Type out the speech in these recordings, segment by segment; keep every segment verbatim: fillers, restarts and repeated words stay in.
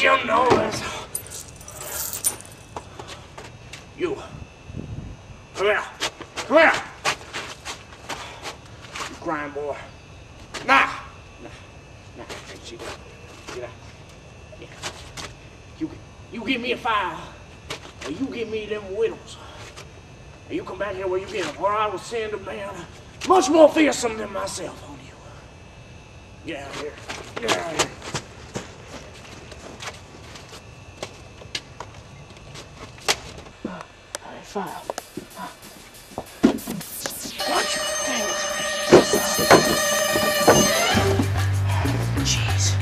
Don't you know this? You. Come here. Come here. You crying boy. Nah. Nah. Nah. Get out. Yeah. You, you give me a file, or you give me them whittles. And you come back here where you get them, or I will send a man much more fearsome than myself on you. Get out of here. Get out of here. All right, file. Watch your things. Jeez.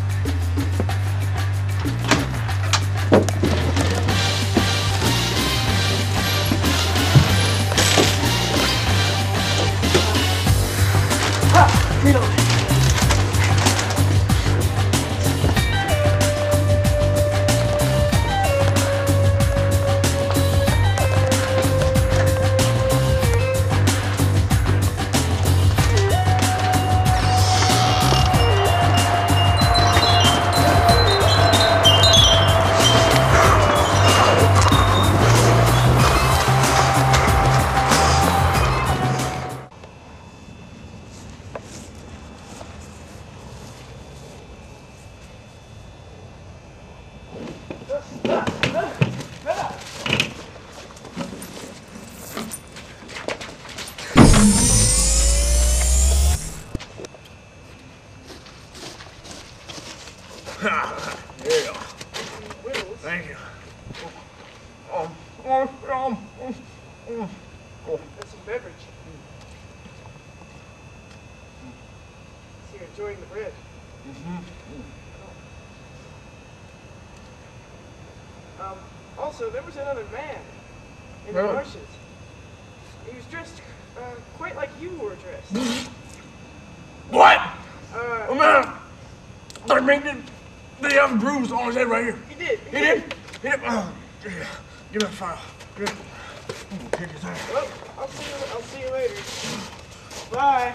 Ah, reload. Yeah. Thank you. Um, um, um, um, um. That's some beverage. So you're enjoying the bread. Mm-hmm. Um, also, there was another man in Really? the marshes. He was dressed uh, quite like you were dressed. What? Uh, Oh man! I mean, did, did he have a bruise on his head right here? He did. He did? He did? Oh, give me that file. Give me. Kick his ass. Well, I'll see you. I'll see you later. Bye.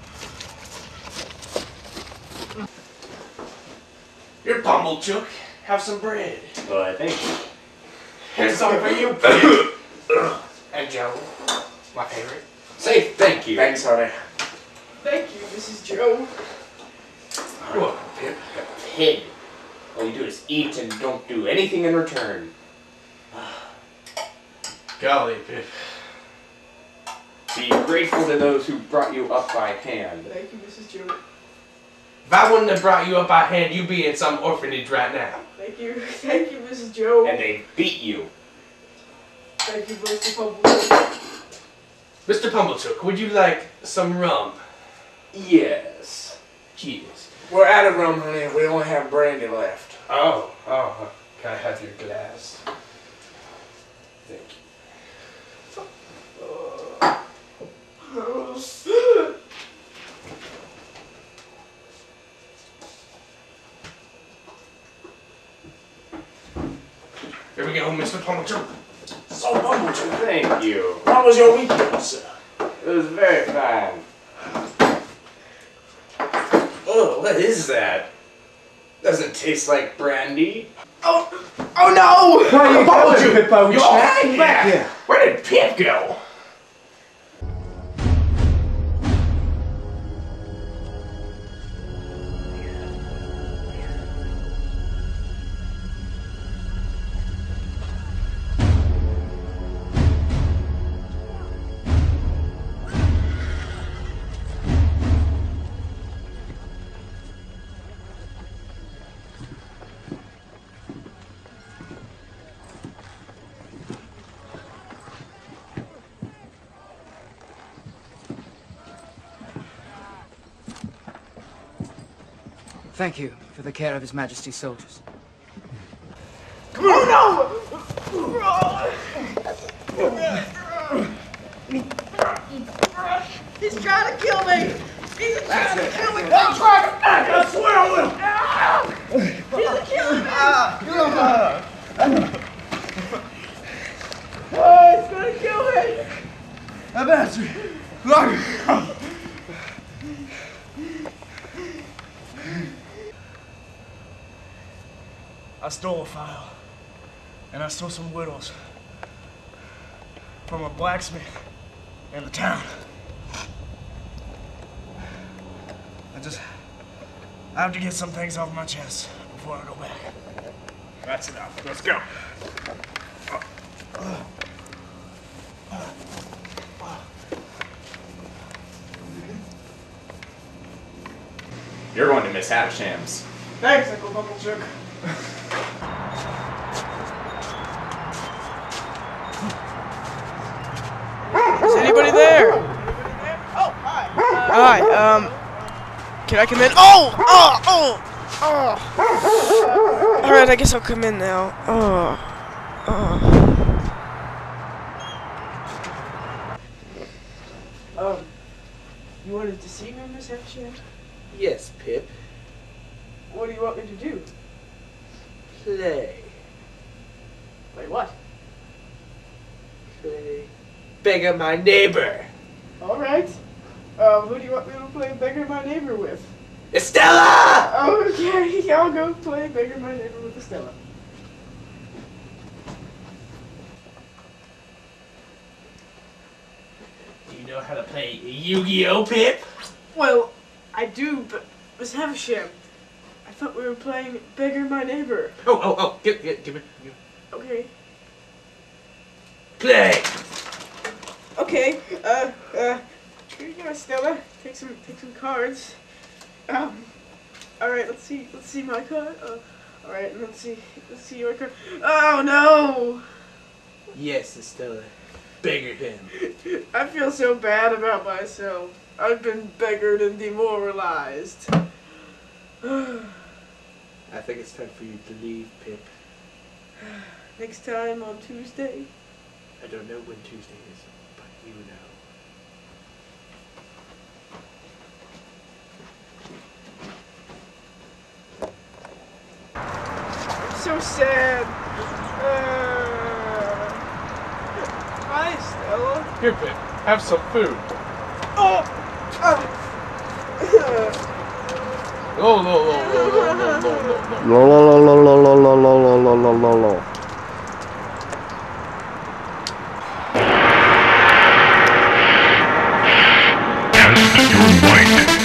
Here, Pumblechook, have some bread. Well, thank you. Here's some for you, Pip. And Joe, my favorite. Say thank you. Thanks, honey. Thank you, Missus Joe. You're welcome, Pip. Pig. All you do is eat and don't do anything in return. Golly, Pip. Be grateful to those who brought you up by hand. Thank you, Missus Joe. If I wouldn't have brought you up by hand, you'd be in some orphanage right now. Thank you. Thank you, Missus Joe. And they beat you. Thank you, Mister Pumblechook. Mister Pumblechook, would you like some rum? Yes. Cheers. We're out of rum, honey. We only have brandy left. Oh, oh. Can I have your glass? Thank you. Here we go, Mister Pumblechook. So, Pumblechook, Thank you. how was your weekend, sir? It was very fine. Oh, what is that? Doesn't taste like brandy. Oh, oh no! Why are you Pumblechook, going, Pippo? You're all back. Yeah. Where did Pip go? Thank you for the care of His Majesty's soldiers. Come on! Oh, no! He's trying to kill me! He's trying to kill me! I'm trying to I swear I will! He's killing me! Oh, he's gonna kill me! I'm answering. Look! stole a file. And I stole some whittles from a blacksmith in the town. I just, I have to get some things off my chest before I go back. That's enough. Let's go. You're going to Miss Havisham's. Thanks, Uncle Bumblechook. Is anybody there? Oh, hi. Hi, um, can I come in? Oh! Oh! Oh! Oh! Alright, I guess I'll come in now. Oh. Oh. Um, you wanted to see me, Miss Havisham? Yes, Pip. What do you want me to do? Play. Wait, what? Play. Beggar my neighbor. Alright. Um, who do you want me to play Beggar My Neighbor with? Estella! Okay, I'll go play Beggar My Neighbor with Estella. Do you know how to play Yu-Gi-Oh, Pip? Well, I do, but Miss Havisham, I thought we were playing Beggar My Neighbor. Oh, oh, oh, give, give, give me. Give. Okay. Play. Okay, uh, uh, here you go, Stella. Take some, take some cards. Um, alright, let's see, let's see my card. Uh, alright, and let's see, let's see your card. Oh, no! Yes, Estella. Beggar him. I feel so bad about myself. I've been beggared and demoralized. I think it's time for you to leave, Pip. Next time on Tuesday. I don't know when Tuesday is, but you know. So sad. Uh, hi, Stella. Here, Pip. Have some food. Oh! Uh, No, no, no, no, no, no, no, no. La la la la la la la la la la la la. Test your might.